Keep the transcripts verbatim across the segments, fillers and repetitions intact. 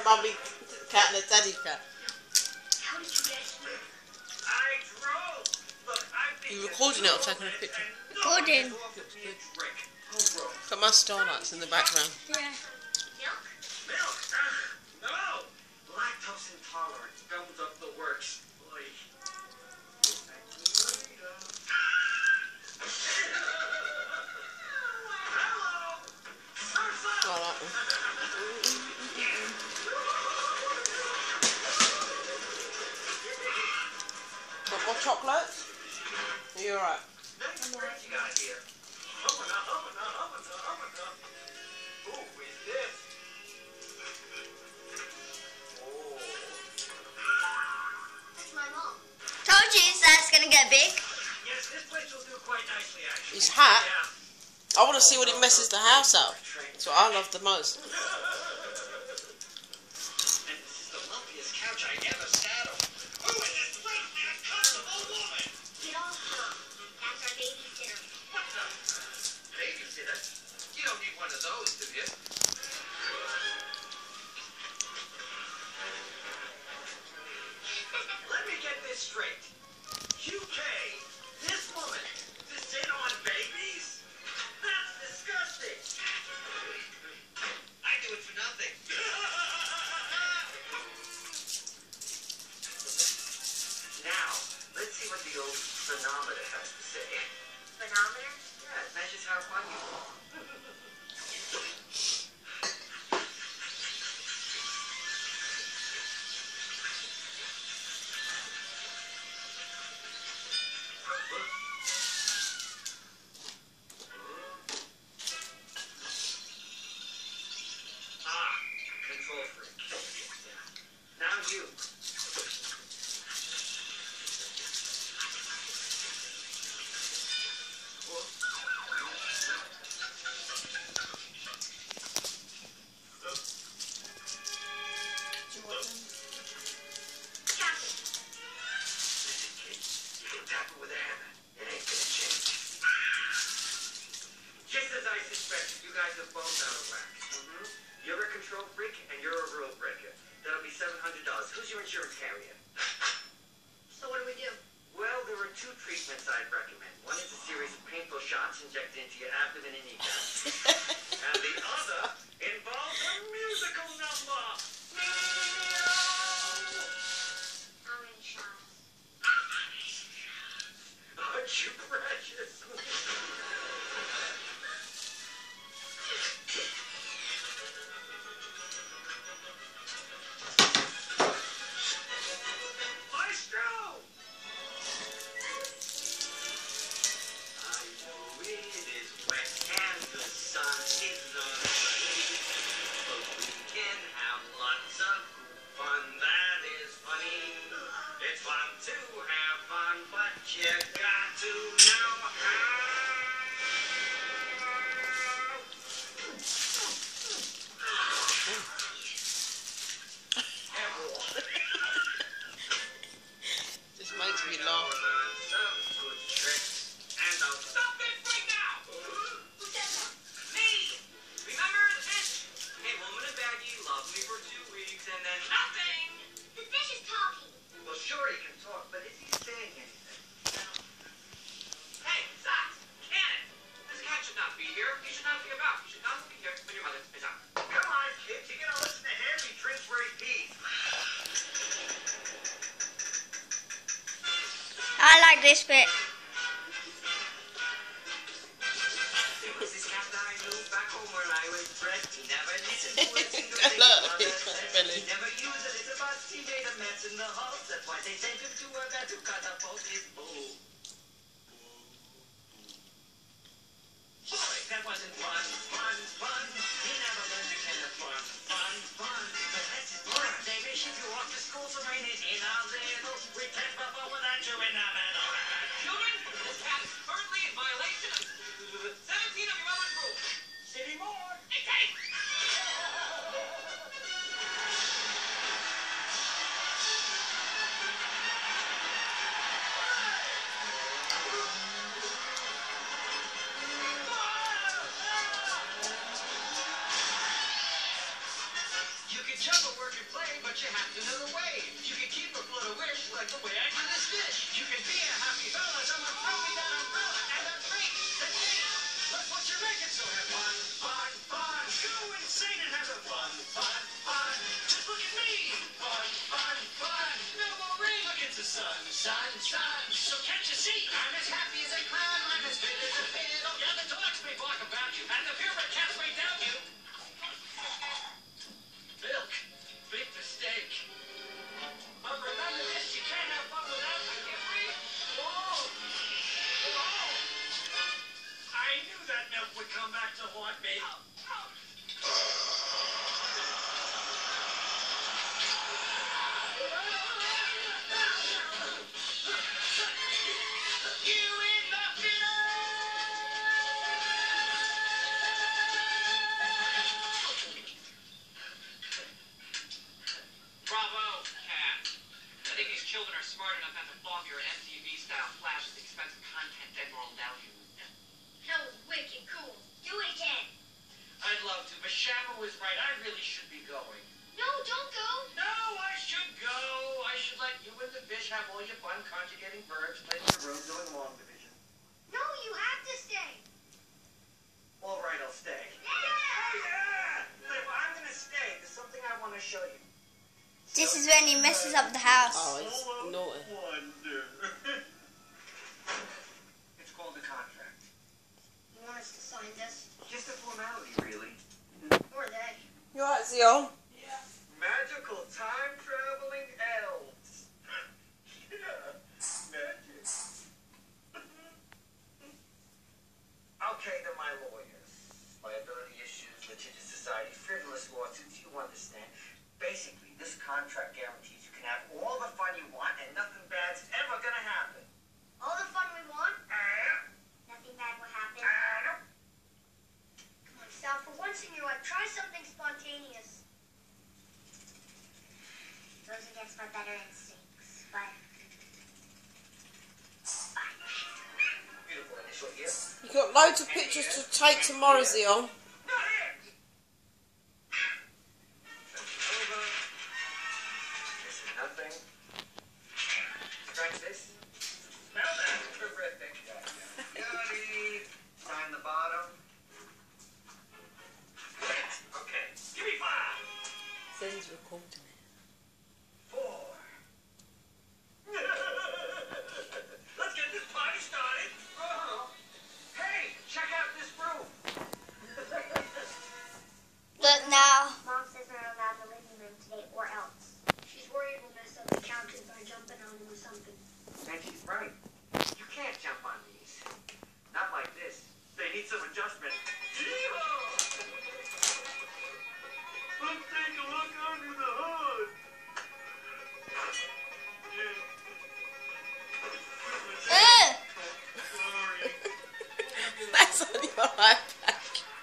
mummy cat and a daddy cat. How did you get here? I drove. Look, I've been You recording it or taking a picture? Recording. Got my starlights in the background. Yeah. Milk? Milk? Uh, no. Lactose intolerance gums up the works. Boy. I like them. Want more chocolates? Are you alright? Nice bread you got here. Humana, humana, humana, humana. Ooh, who's this? Oh. That's my mom. Told you that's gonna get big. Yes, this place will do quite nicely, actually. His hat? Yeah. I want to see what it messes the house up. That's what I love the most. And this is the lumpiest couch I ever sat on. Who is this filthy, uncomfortable woman? Get off her. That's our babysitter. What the? Babysitter? You don't need one of those, do you? Let me get this straight. You pay this woman to sit on babies? That's disgusting. I do it for nothing. Now, let's see what the old phenometer has to say. Phenometer? Yeah, it measures how fun you are. Ah, control freak. Now you. Captain. Listen, kid, you can tap it with a hammer. It ain't gonna change. Just as I suspected, you guys are both out of whack. Mm-hmm. You're a control freak, and you're a rule breaker. That'll be seven hundred dollars. Who's your insurance carrier? So what do we do? Well, there are two treatments I'd recommend. One is a series of painful shots injected into your abdomen and kneecaps. And the other involves a musical number. How many shots? Aren't you precious? Maestro! I know it is wet and the sun is not shining, but we can have lots of fun. That is funny. It's fun to have fun, but you got to know how. Just makes me laugh. Some good tricks, and I'll stop it right now. Who said that? Me! Remember the fish? Hey, woman and baggie, love me for two weeks and then nothing! The fish is talking. Well, sure he can talk, but is he saying anything? Hey, Socks! Cannon! This cat should not be here. He should not be about. He should not be here when your mother is out. Come on, kids. You gotta listen to him. He drinks where he pees. I like this bit. There was this cat I knew back home where I was bred. He never listened to a single thing Look, his mother it's said. funny. He never used a little bus. He made a mess in the halls. That's why they sent him to a vet who catapult his bull. Boy, that wasn't fun, fun, fun. He never learned to get a fun, fun, fun. But that's his birthday. Wish if you walk to school so rain it in a little. We can't bubble without you in the middle. Children, this cat is currently in violation of seventeen of your mother's rules. City more. Hey, hey! milk would come back to haunt me. You in the Bravo, Cat. I think these children are smart enough not to fall for your M T V-style flash with expensive content and moral value. That was wicked cool. Do it again. I'd love to, but Shabba was right. I really should be going. No, don't go. No, I should go. I should let you and the fish have all your fun conjugating verbs, playing the room, doing long division. No, you have to stay. All right, I'll stay. Yeah. Oh, yeah! But if I'm going to stay, there's something I want to show you. This is when he messes up the house. Oh, it's naughty. Wonder. It's called a contract. You want us to sign this? Just a formality, really. Or they? You alright, Zion? Magical time-traveling elves. Yeah, magic. Okay, they're my lawyers. Liability issues, litigious society, frivolous lawsuits, you understand. Basically, this contract guarantees you can have all the fun you want and nothing bad's ever gonna happen. All the fun we want? Uh, Nothing bad will happen. uh, Come on, Sal, for once in your life, try something spontaneous. Goes against my better instincts, but... Fine. Beautiful initial here. You got loads of pictures to take tomorrow, Zion. Not here! Over. This is nothing. Scratch this. Smell that. Terrific. Yachty. Sign the bottom. Okay. Give me five. Zen's recording it. Four. Let's get this party started. Oh. Hey, check out this room. Look now. Mom says we're not allowed in the living room today, or else. She's worried we'll mess up the couches by jumping on them or something. And she's right. You can't jump on these. Not like this. They need some adjustment. Yee-haw! Let's take a look under the hood. Ugh. Sorry. That's on your iPad.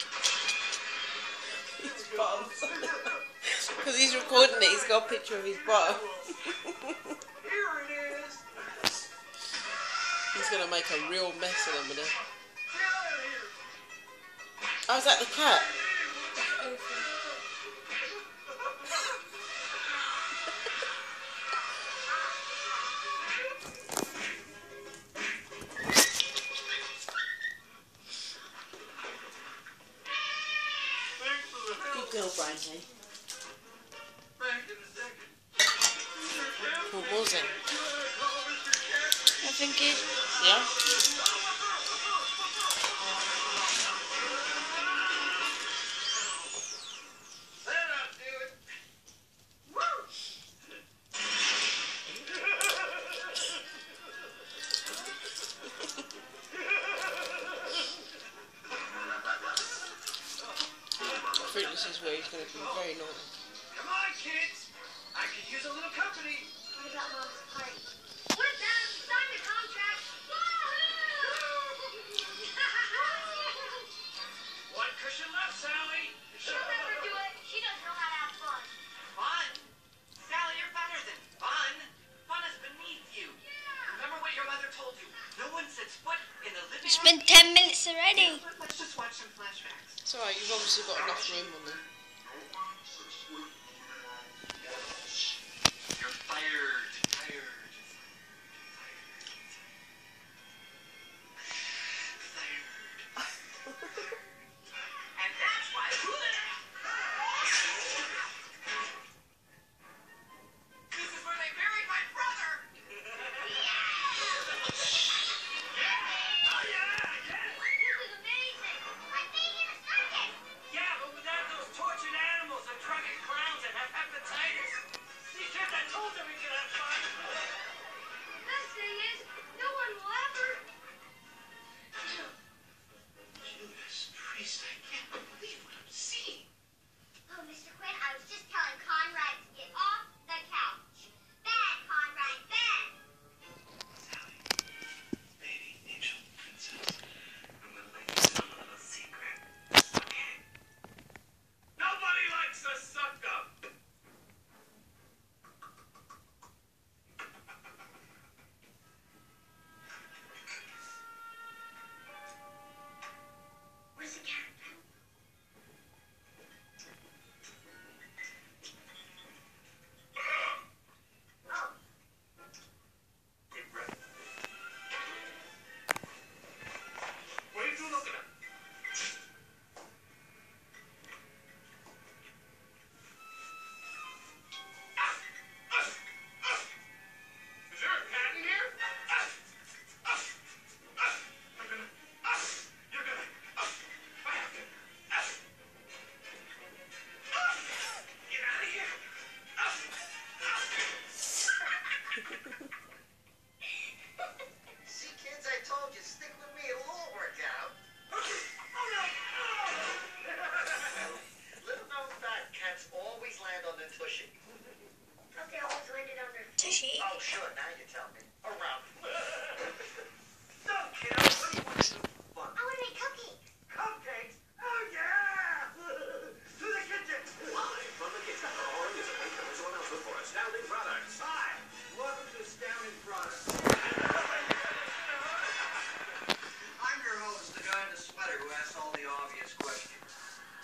His bottom. Because he's recording it, he's got a picture of his bottom. Here it is. He's going to make a real mess of them with it. Get out of here. Oh, is that the cat? Thanks for the help. Good girl, Brandy. Back in a second. What was it? I think it. Yeah? That'll do it. I think this is where he's going to be very naughty. Come on, kids. I could use a little company. What about Mom's party? We're done. Sign the contract. One cushion left, Sally. She'll never do it. She doesn't know how to have fun. Fun? Sally, you're better than fun. Fun is beneath you. Remember what your mother told you. No one sets foot in the living It's room. been ten minutes already. Let's just watch some flashbacks. It's alright, you've obviously got enough room on there. You're fired. Fired. Fired. And that's why. This is where they buried my brother. Oh, yeah, yeah. This is amazing. I think in a second. Yeah, but without those tortured animals and drunken clowns that have hepatitis. See, kids, I told them we could have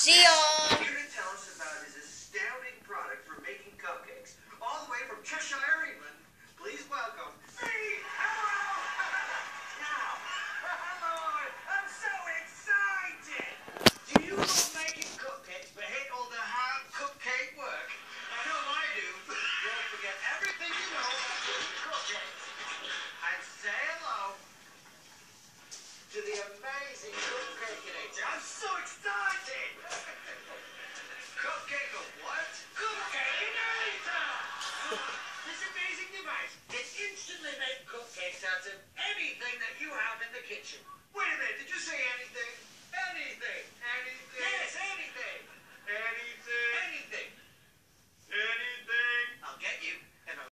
Sion! Here to tell us about his astounding product for making cupcakes, all the way from Cheshire, England. Please welcome Steve Harrow! Now, hello, I'm so excited! Do you love making cupcakes but hate all the hard cupcake work? I know I do. Don't forget everything you know about making cupcakes. And say hello to the amazing cupcakeinator. I'm so excited!